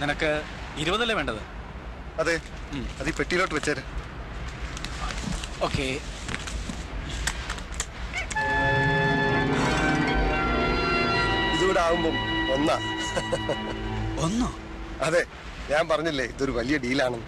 നിനക്ക് 20 വേണ്ടത്? അതെ, അത് ഈ പെട്ടിയിലോട്ട് വെച്ചേര്. ഓക്കെ. ഇതുകൂടെ ആകുമ്പം ഒന്നാ. ഒന്നോ? അതെ, ഞാൻ പറഞ്ഞില്ലേ ഇതൊരു വലിയ ഡീലാണെന്ന്.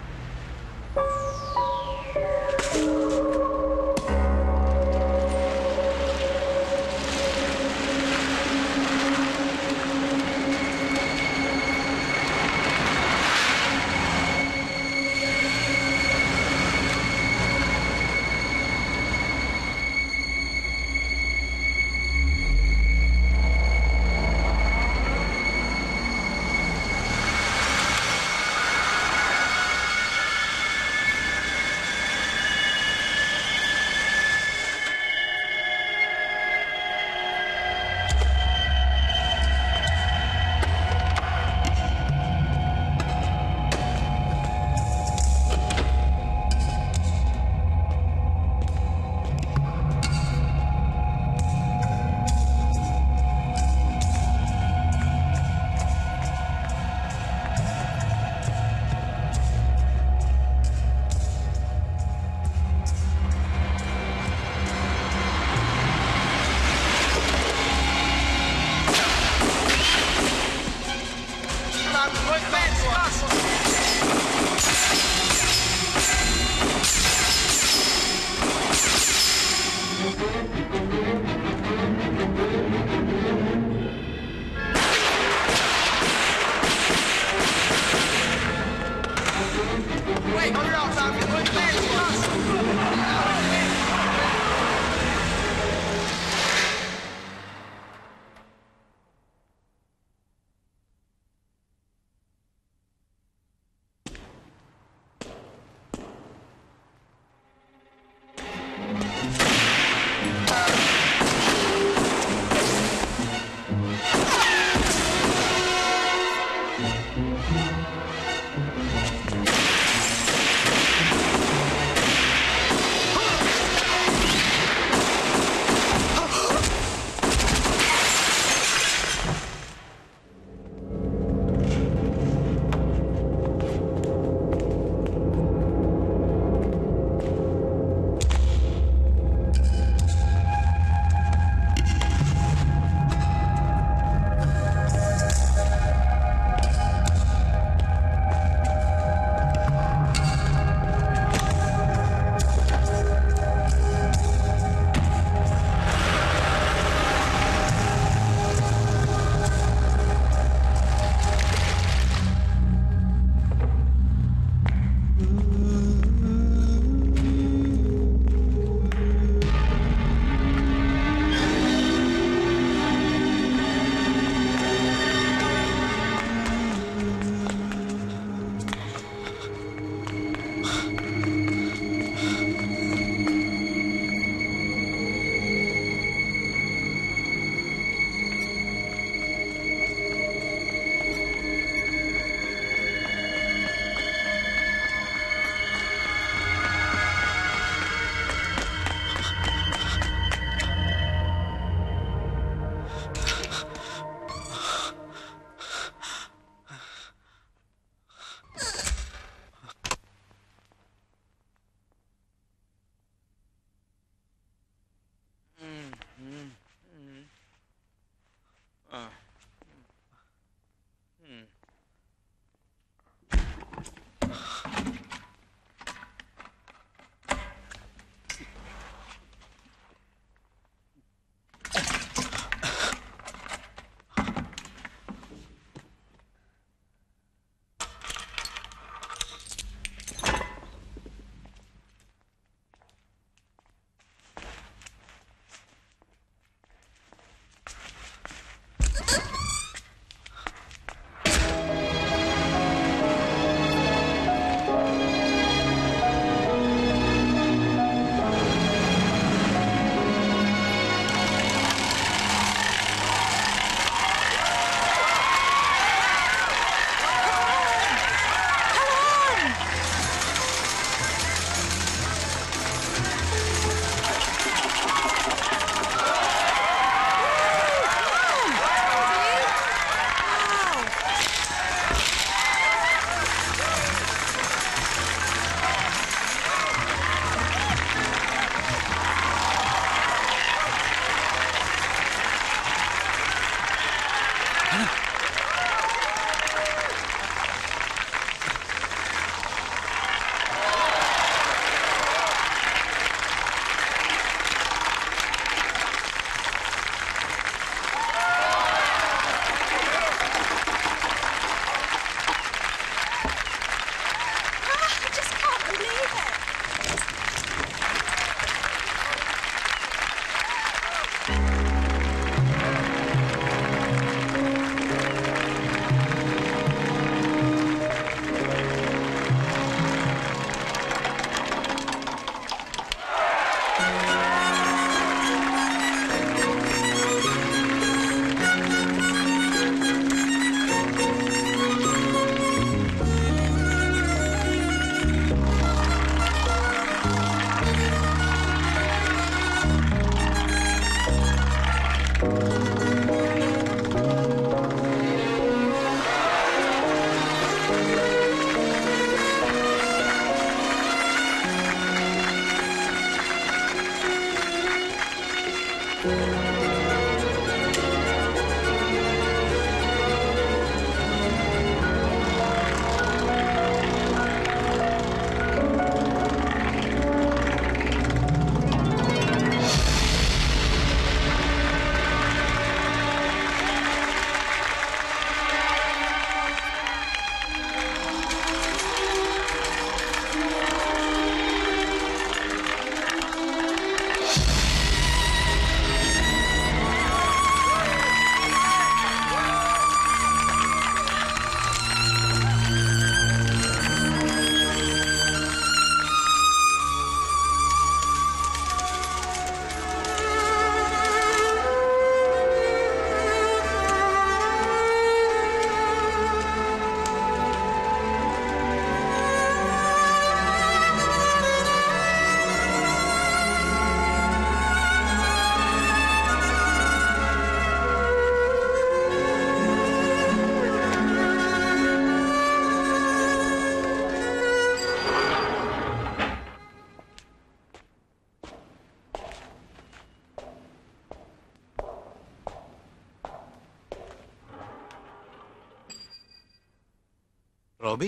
റോബി,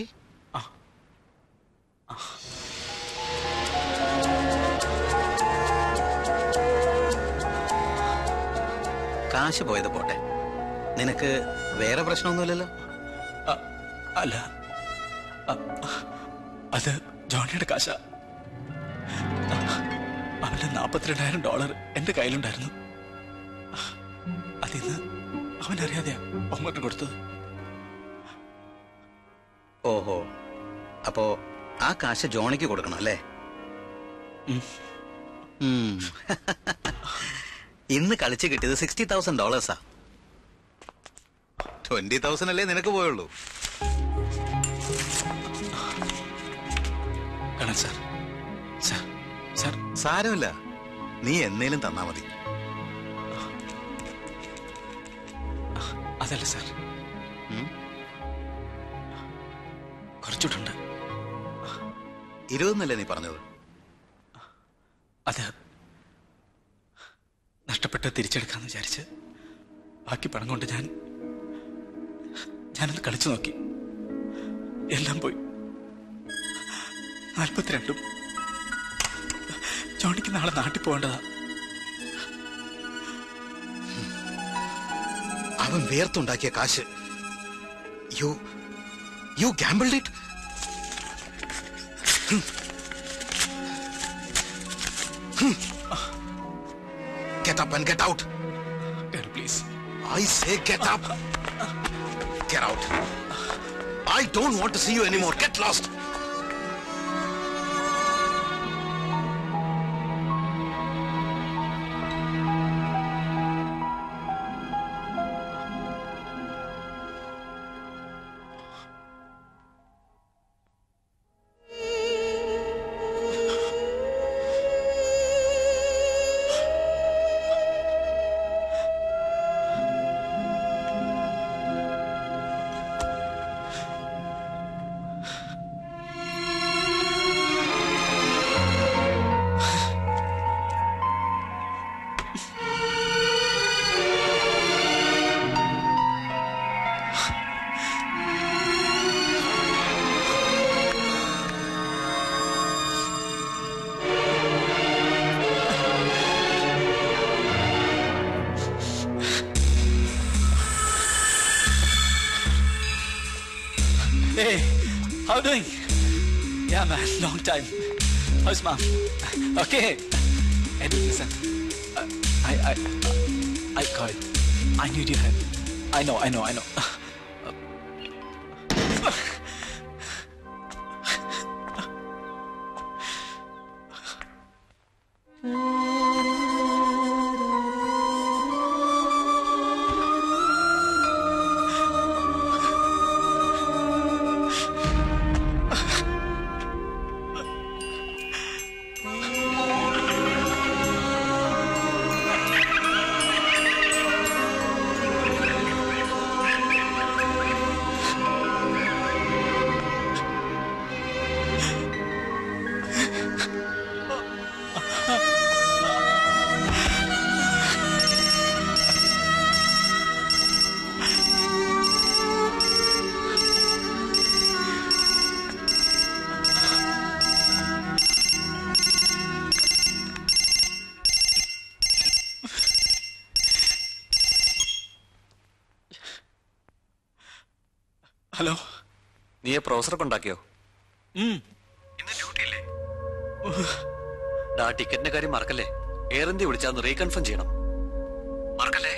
കാശ് പോയത് പോട്ടെ, നിനക്ക് വേറെ പ്രശ്നമൊന്നുമില്ലല്ലോ? അല്ല, അത് ജോണിയുടെ കാശ. അവന്റെ $42,000 എന്റെ കയ്യിലുണ്ടായിരുന്നു. അതിന്ന് അവനറിയാതെയാ അങ്ങോട്ട് കൊടുത്തത്. ഓഹോ, അപ്പോ ആ കാശ് ജോണിക്ക് കൊടുക്കണം അല്ലേ? ഇന്ന് കളിച്ച് കിട്ടിയത് $60,000. 20,000 അല്ലേ നിനക്ക് പോയുള്ളൂ. സാരമില്ല, നീ എന്നേലും തന്നാ മതി. അതല്ല സാർ, കുറച്ചുണ്ട്. 20 നീ പറഞ്ഞത്? അത് നഷ്ടപ്പെട്ട് തിരിച്ചെടുക്കാന്ന് വിചാരിച്ച് ബാക്കി പണം കൊണ്ട് ഞാനൊന്ന് കളിച്ചു നോക്കി. എല്ലാം പോയി. 42. ജോണിക്ക് നാളെ നാട്ടിൽ പോകേണ്ടതാ. അവൻ വേർത്തുണ്ടാക്കിയ കാശ്. You gambled it? Get up and get out. Dad, please. I say get up. Get out. I don't want to see you anymore. Get lost. Hey, how you doing? Yeah, man, long time. How's mom? Okay. Eddie, listen. I got it. I need your help. I know. Hello. നീയെ പ്രൊഫസറെ കൊണ്ടാക്കിയോ? ഇന്ന് ഡ്യൂട്ടിയില്ലേ? ടിക്കറ്റിന്റെ കാര്യം മറക്കല്ലേ. Air India വിളിച്ചാന്ന് reconfirm ചെയ്യണം. മറക്കല്ലേ.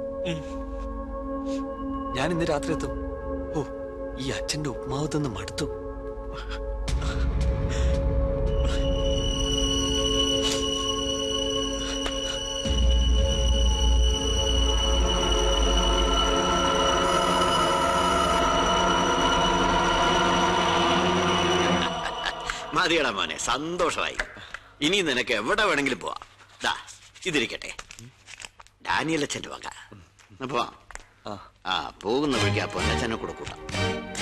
ഞാൻ ഇന്ന് രാത്രി എത്തും. ഓ, ഈ അച്ഛന്റെ ഉപ്മാവ് തന്ന് മടുത്തു. മതിയടാ മോനെ, സന്തോഷമായി. ഇനി നിനക്ക് എവിടെ വേണമെങ്കിലും പോവാ. ദാ ഇതിരിക്കട്ടെ, ഡാനിയൽ അച്ഛൻ്റെ വക. അപ്പൊ പോകുന്ന വഴിക്ക് ആ പൊന്നച്ഛനെ കൂടെ കൂട്ടാം.